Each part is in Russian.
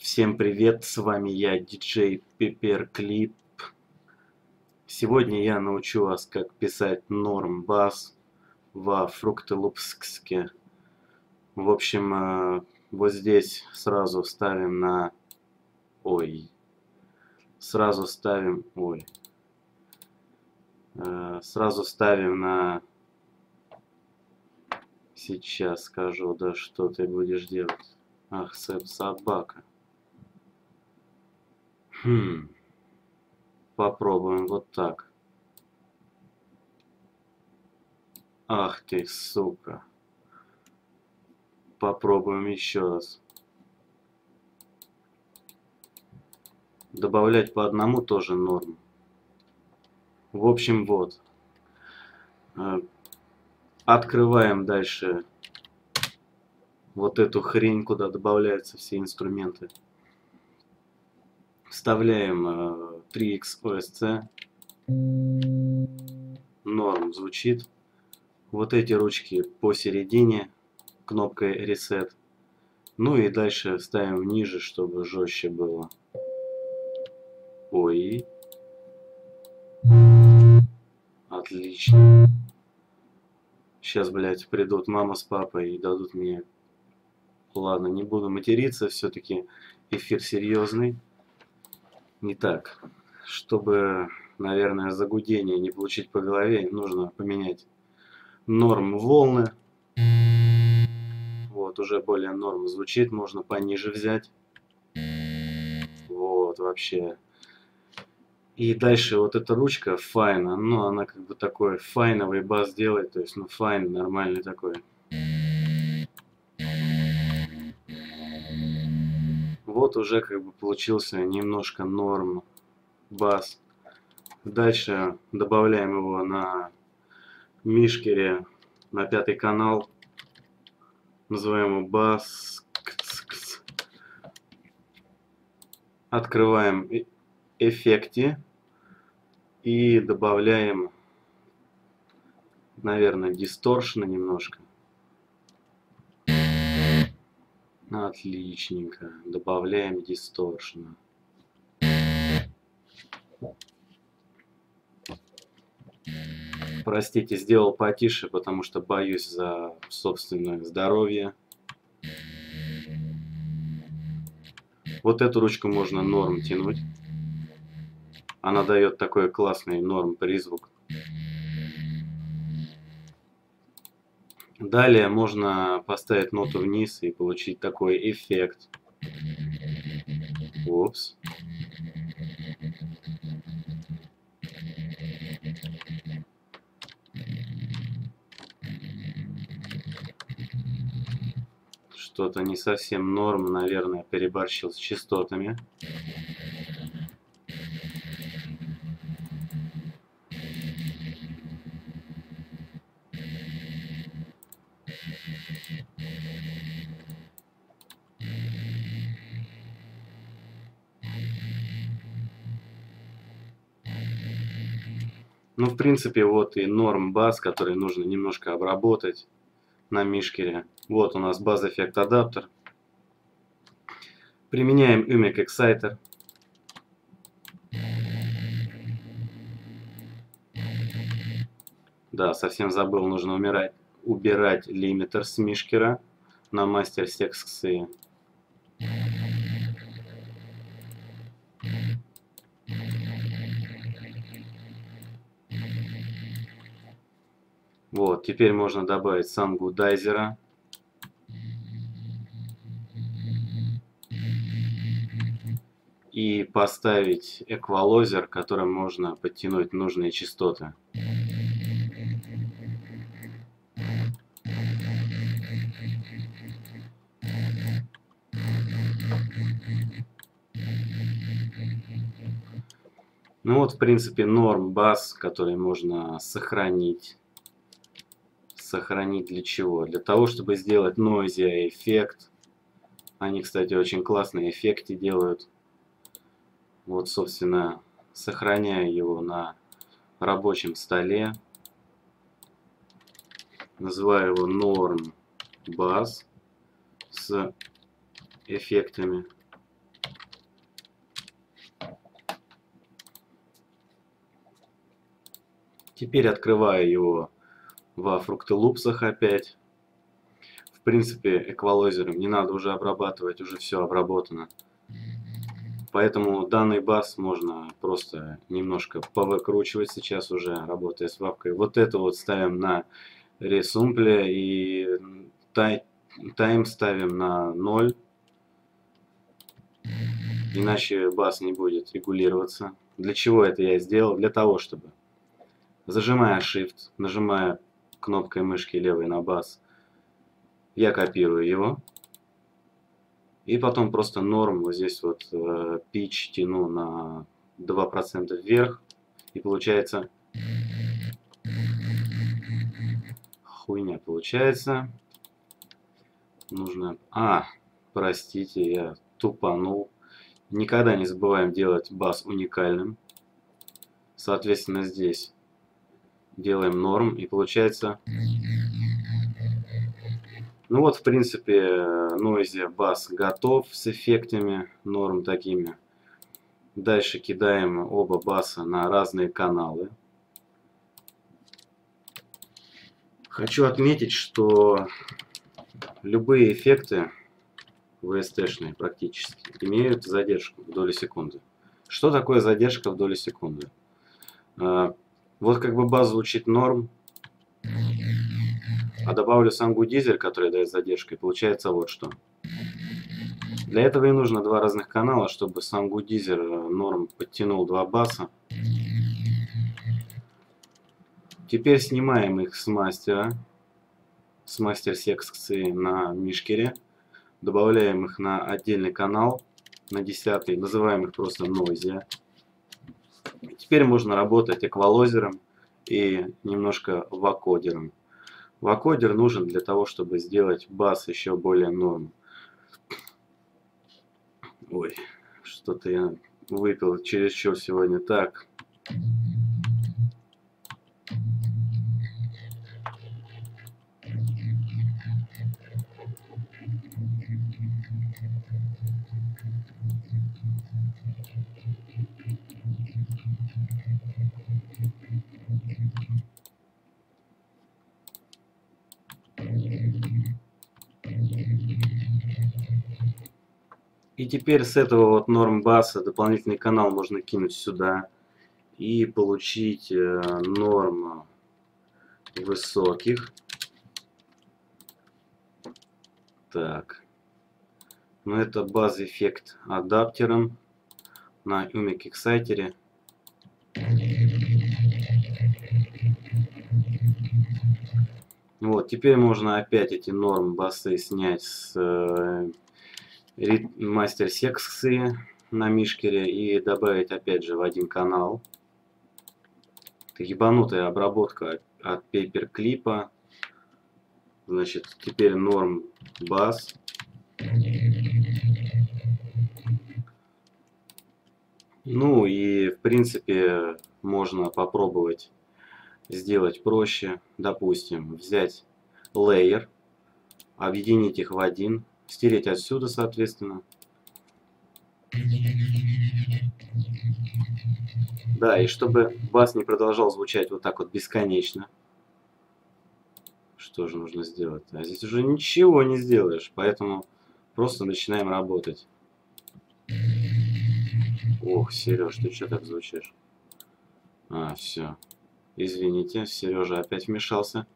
Всем привет, с вами я, диджей Пеперклип. Сегодня я научу вас, как писать норм бас во Fructoloops. В общем, вот здесь сразу ставим на... Сразу ставим... Сразу ставим на... Сейчас скажу, да что ты будешь делать? Ах, собака. Попробуем вот так. Ах ты, сука. Попробуем еще раз. Добавлять по одному тоже норм. В общем, вот. Открываем дальше вот эту хрень, куда добавляются все инструменты. Вставляем 3x OSC. Норм звучит. Вот эти ручки посередине, кнопкой Reset. Ну и дальше ставим ниже, чтобы жестче было. Ой. Отлично. Сейчас, блядь, придут мама с папой и дадут мне... Ладно, не буду материться, все-таки эфир серьезный. Не так. Чтобы, наверное, за гудение не получить по голове, нужно поменять норм волны. Вот, уже более норм звучит, можно пониже взять. Вот, вообще. И дальше вот эта ручка файна, ну, она как бы такой файновый бас делает, то есть, ну, файн, нормальный такой. Вот уже как бы получился немножко норм бас. Дальше добавляем его на мишкере на 5-й канал. Называем его бас. Открываем эффекты и добавляем, наверное, дисторшна немножко. Отличненько. Добавляем дисторшна. Простите, сделал потише, потому что боюсь за собственное здоровье. Вот эту ручку можно норм тянуть. Она дает такой классный норм призвук. Далее можно поставить ноту вниз и получить такой эффект. Упс. Что-то не совсем норм, наверное, переборщил с частотами. Ну, в принципе, вот и норм бас, который нужно немножко обработать на мишкере. Вот у нас баз-эффект адаптер. Применяем Umic Exciter. Да, совсем забыл, нужно убирать лимитер с мишкера на мастер секции. Вот, теперь можно добавить сангудайзера. И поставить эквалайзер, которым можно подтянуть нужные частоты. Ну вот, в принципе, норм бас, который можно сохранить. Сохранить для чего? Для того, чтобы сделать noisy эффект. Они, кстати, очень классные эффекты делают. Вот, собственно, сохраняю его на рабочем столе. Называю его норм бас с эффектами. Теперь открываю его во фруктолупсах опять. В принципе, эквалайзером не надо уже обрабатывать, уже все обработано. Поэтому данный бас можно просто немножко повыкручивать сейчас уже, работая с вавкой. Вот это вот ставим на ресумпле и тайм ставим на 0. Иначе бас не будет регулироваться. Для чего это я сделал? Для того, чтобы, зажимая Shift, нажимая кнопкой мышки левой на бас, я копирую его. И потом просто норм вот здесь вот pitch тяну на 2% вверх. И получается хуйня получается. Нужно... простите, я тупанул. Никогда не забываем делать бас уникальным. Соответственно, здесь делаем норм. И получается... Ну вот, в принципе, Noisy бас готов с эффектами, норм такими. Дальше кидаем оба баса на разные каналы. Хочу отметить, что любые эффекты VST-шные практически имеют задержку в доли секунды. Что такое задержка в доли секунды? Вот как бы бас звучит норм, а добавлю сангу-дизель, который дает задержку, и получается вот что. Для этого и нужно два разных канала, чтобы сангу-дизель норм подтянул два баса. Теперь снимаем их с мастера, с мастер-секции на мишкере. Добавляем их на отдельный канал, на 10, называем их просто Noisy. Теперь можно работать эквалайзером и немножко вокодером. Вокодер нужен для того, чтобы сделать бас еще более норм. Ой, что-то я выпил чересчур сегодня. Так. И теперь с этого вот норм баса дополнительный канал можно кинуть сюда и получить норм высоких. Так. Но это баз-эффект адаптером на Umic Exciter. Вот, теперь можно опять эти норм басы снять с мастер-секции на мишкере и добавить опять же в один канал. Это ебанутая обработка от пейперклипа. Значит, теперь норм бас. Ну и в принципе можно попробовать сделать проще. Допустим, взять лейер, объединить их в один, стереть отсюда, соответственно. Да, и чтобы бас не продолжал звучать вот так вот бесконечно. Что же нужно сделать? А здесь уже ничего не сделаешь, поэтому просто начинаем работать. Ох, Сереж, ты что так звучишь? Все. Извините, Сережа опять вмешался.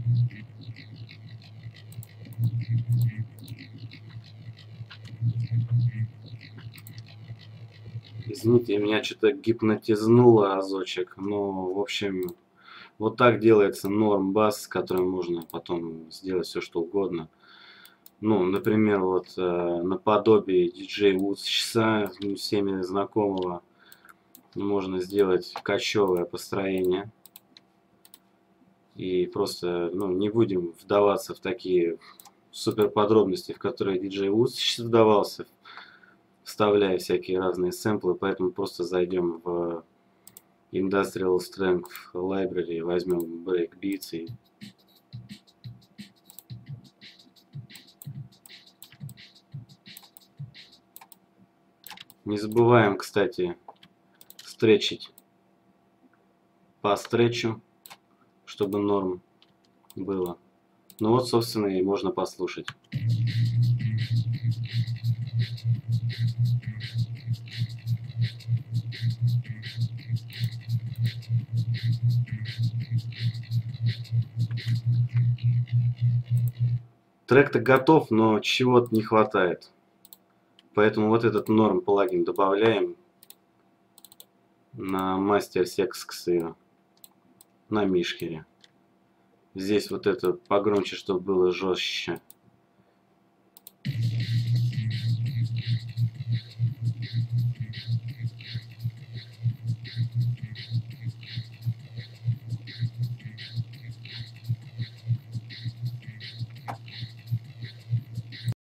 Извините, меня что-то гипнотизнуло разочек. Ну, в общем, вот так делается норм бас, с которым можно потом сделать все что угодно. Ну, например, вот наподобие DJ Woods всеми знакомого, можно сделать качевое построение. И просто, ну, не будем вдаваться в такие супер подробности, в которые DJ Woods вдавался, вставляя всякие разные сэмплы, поэтому просто зайдем в Industrial Strength Library, возьмем Breakbeats и не забываем, кстати, стречить по стретчу, чтобы норм было. Ну вот, собственно, и можно послушать. Трек-то готов, но чего-то не хватает. Поэтому вот этот норм плагин добавляем на мастер сексксы на мишкере. Здесь вот это погромче, чтобы было жестче.